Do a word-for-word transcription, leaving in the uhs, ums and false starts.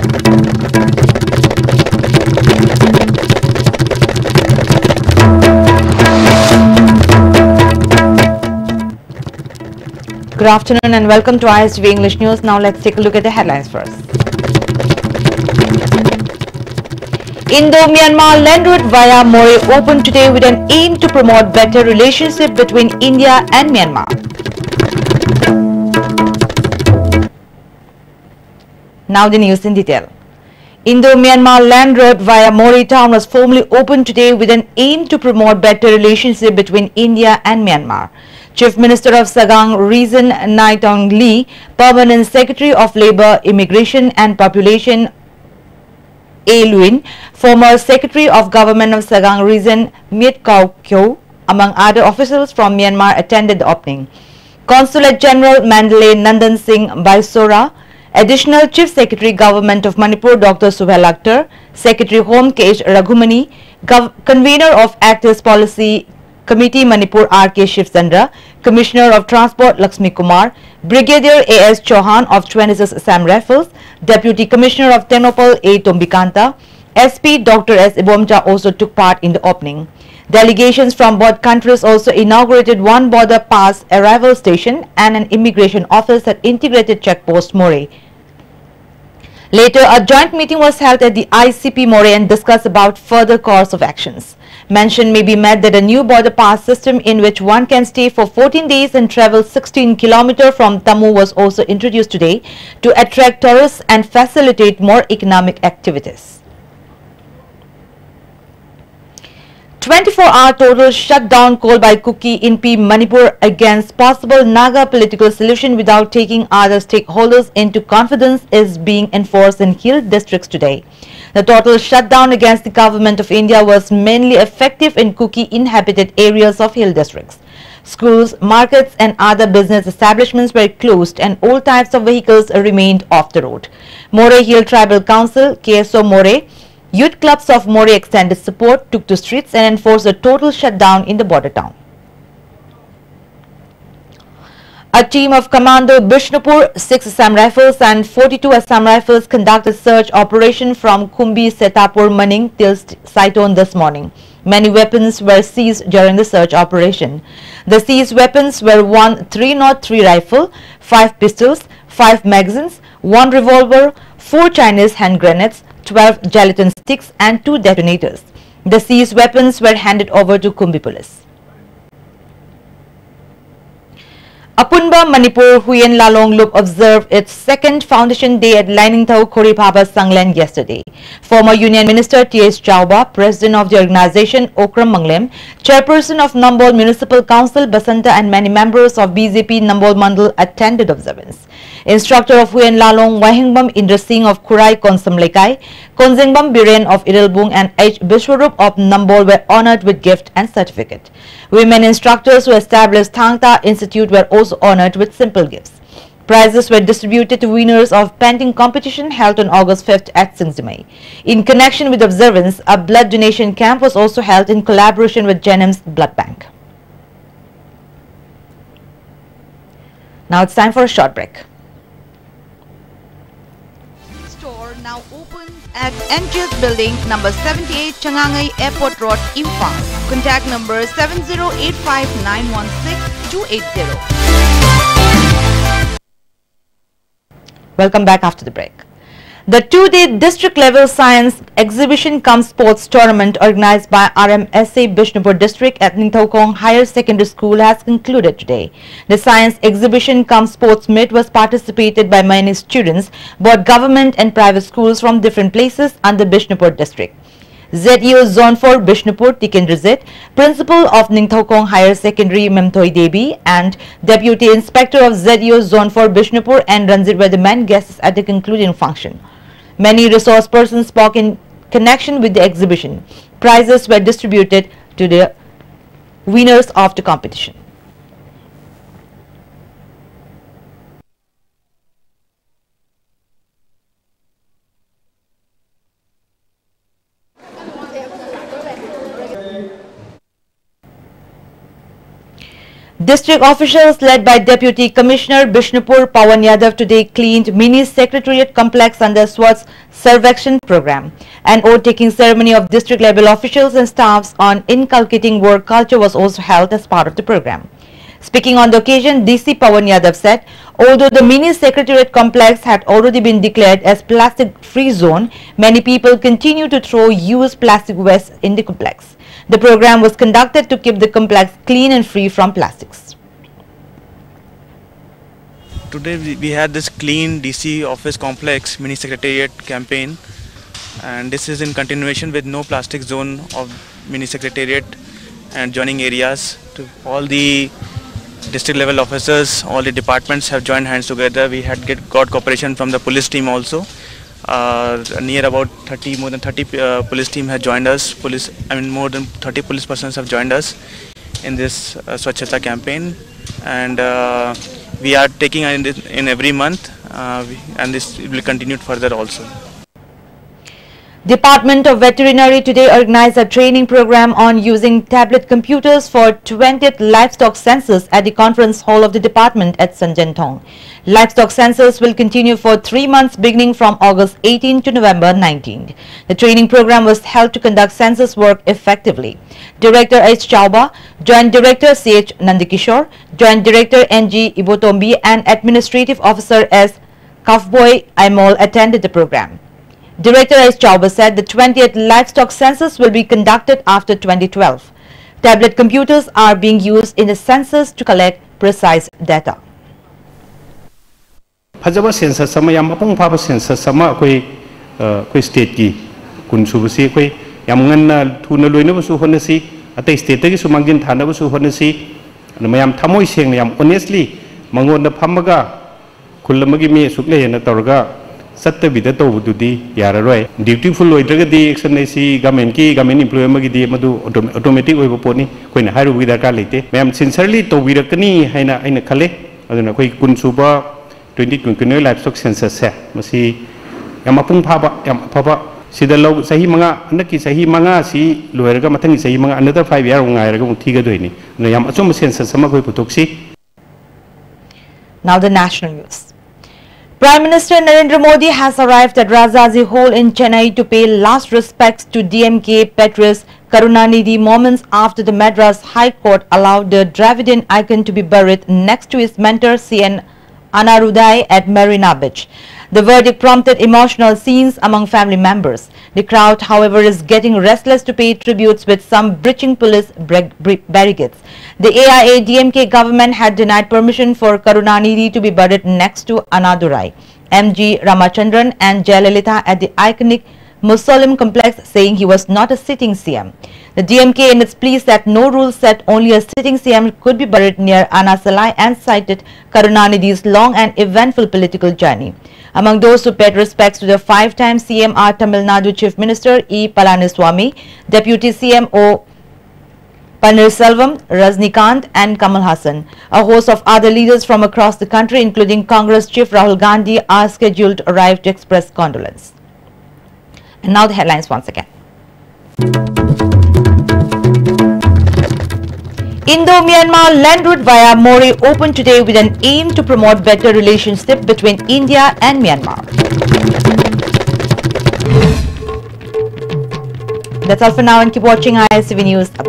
Good afternoon and welcome to I S T V English News. Now let's take a look at the headlines first. Indo-Myanmar land route via Moreh opened today with an aim to promote better relationship between India and Myanmar. Now the news in detail. Indo-Myanmar land road via Moreh town was formally opened today with an aim to promote better relationship between India and Myanmar. Chief Minister of Sagang Region Naitong Lee, Permanent Secretary of Labour, Immigration and Population A. Luin, former Secretary of Government of Sagang Region Miet Kau Kyo, among other officials from Myanmar attended the opening. Consulate General Mandalay Nandan Singh Baisora, Additional Chief Secretary Government of Manipur Doctor Subhail Akhtar, Secretary Home K H Raghumani, Gov Convener of Actors Policy Committee Manipur R K Shivchandra, Commissioner of Transport Lakshmi Kumar, Brigadier A S Chauhan of twenty-six Assam Rifles, Deputy Commissioner of Tenopal A Tombikanta, S P Doctor S Ibomcha also took part in the opening. Delegations from both countries also inaugurated one border pass arrival station and an immigration office at integrated checkpost Moreh. Later, a joint meeting was held at the I C P Moreh and discussed about further course of actions. Mention may be made that a new border pass system in which one can stay for fourteen days and travel sixteen kilometers from Tammu was also introduced today to attract tourists and facilitate more economic activities. twenty-four hour total shutdown called by Kuki in P Manipur against possible Naga political solution without taking other stakeholders into confidence is being enforced in hill districts today. The total shutdown against the government of India was mainly effective in Kuki inhabited areas of hill districts. Schools, markets and other business establishments were closed and all types of vehicles remained off the road. Moreh Hill Tribal Council, K S O Moreh, youth clubs of Moreh extended support, took to streets and enforced a total shutdown in the border town. A team of Commando Bishnupur, six Assam Rifles and forty-two Assam Rifles conducted search operation from Kumbi Setapur Maning till Saiton this morning. Many weapons were seized during the search operation. The seized weapons were one three oh three rifle, five pistols, five magazines, one revolver, four Chinese hand grenades, twelve gelatin sticks and two detonators. The seized weapons were handed over to Kumbi police. Apunba Manipur Huyen Lalong Loop observed its second foundation day at Lainingthau Khoripaba Sanglen yesterday. Former Union Minister T S Chauba, President of the organization Okram Manglem, Chairperson of Nambol Municipal Council Basanta and many members of B J P Nambol Mandal attended observance. Instructor of Huyen Lalong Wahingbam Indra Singh of Kurai Konsam Lekai, Konzengbam Biren of Irilbung and H. Bishwarup of Nambol were honored with gift and certificate. Women instructors who established Thangta Institute were also honored with simple gifts. Prizes were distributed to winners of painting competition held on August fifth at Singzimai. In connection with observance, a blood donation camp was also held in collaboration with Jennings Blood Bank. Now it's time for a short break. Store now open at N G S Building, number seventy-eight, Changangai Airport Road, Imphal. Contact number seven zero eight five nine one six two eight zero. Welcome back after the break. The two-day district-level science exhibition cum sports tournament organized by R M S A Bishnupur district at Ningthaukong Higher Secondary School has concluded today. The science exhibition cum sports meet was participated by many students, both government and private schools from different places under Bishnupur district. Z E O Zone four Bishnupur Tikendra Zit, Principal of Ningthaukong Higher Secondary Memthoi Devi and Deputy Inspector of Z E O Zone four Bishnupur and Ranjit were the main guests at the concluding function. Many resource persons spoke in connection with the exhibition. Prizes were distributed to the winners of the competition. District officials led by Deputy Commissioner Bishnupur Pawan Yadav today cleaned mini secretariat complex under SWAT's Sarvekshan program. An oath-taking ceremony of district level officials and staffs on inculcating work culture was also held as part of the program. Speaking on the occasion, D C Pawan Yadav said, although the mini secretariat complex had already been declared as plastic-free zone, many people continue to throw used plastic waste in the complex. The program was conducted to keep the complex clean and free from plastics. Today we, we had this clean D C office complex mini secretariat campaign, and this is in continuation with no plastic zone of mini secretariat and joining areas. To all the district level officers, all the departments have joined hands together. We had get, got cooperation from the police team also. Uh, near about thirty, more than thirty uh, police team have joined us. Police, I mean more than thirty police persons have joined us in this uh, Swachhata campaign, and uh, we are taking in, in every month, uh, we, and this will continue further also. Department of Veterinary today organized a training program on using tablet computers for twentieth livestock census at the conference hall of the department at Sanjantong. Livestock census will continue for three months beginning from August eighteenth to November nineteenth. The training program was held to conduct census work effectively. Director H. Chauba, Joint Director C H Nandikishore, Joint Director N G Ibotombi and Administrative Officer S. Kafboy Aimol attended the program. Director S. Chauba said the twentieth livestock census will be conducted after twenty twelve. Tablet computers are being used in the census to collect precise data. Fajaba census sama yam apung papa census sama koi koi state ki kunsubasi koi yam ngan thuna loina basu honasi ate state ki sumangin thana basu honasi mayam thamoi seng yam honestly mangon na phamaga kullamagi me sukle na torga Satta bida to bududi yararoi dutiful loidragadi action si government ki government employee magi di madu automatic oibo poni koina hairu bi darkar leite ma'am sincerely to birakani haina aina khale aduna koi kunsuba twenty twenty livestock census se masi yam apung phaba yam phaba sida log sahi manga anaki sahi manga si loiraga mathangi sahi manga another five year ngairaga muthiga doini no yam achum census sama koi putoksi. Now the national news. Prime Minister Narendra Modi has arrived at Rajaji Hall in Chennai to pay last respects to D M K patriot Karunanidhi moments after the Madras High Court allowed the Dravidian icon to be buried next to his mentor C N Anarudai at Marina Beach. The verdict prompted emotional scenes among family members. The crowd, however, is getting restless to pay tributes with some breaching police barricades. The A I A D M K government had denied permission for Karunanidhi to be buried next to Anadurai, M G Ramachandran and Jayalalitha at the iconic Muslim complex, saying he was not a sitting C M. The D M K in its plea said no rule said only a sitting C M could be buried near Anasalai and cited Karunanidhi's long and eventful political journey. Among those who paid respects to the five-time C M are Tamil Nadu Chief Minister E. Palaniswamy, Deputy C M O Pannirselvam, Rajnikant and Kamal Hassan. A host of other leaders from across the country, including Congress Chief Rahul Gandhi, are scheduled to arrive to express condolence. And now the headlines once again. Indo-Myanmar land route via Mori opened today with an aim to promote better relationship between India and Myanmar. That's all for now, and keep watching I S C V News.